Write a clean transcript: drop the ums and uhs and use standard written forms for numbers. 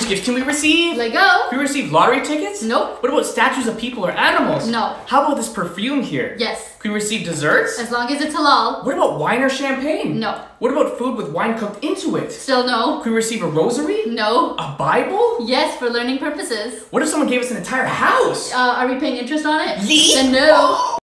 Which gifts can we receive? Lego. Can we receive lottery tickets? Nope. What about statues of people or animals? No. How about this perfume here? Yes. Can we receive desserts? As long as it's halal. What about wine or champagne? No. What about food with wine cooked into it? Still no. Can we receive a rosary? No. A Bible? Yes, for learning purposes. What if someone gave us an entire house? Are we paying interest on it? Yeet. Then no.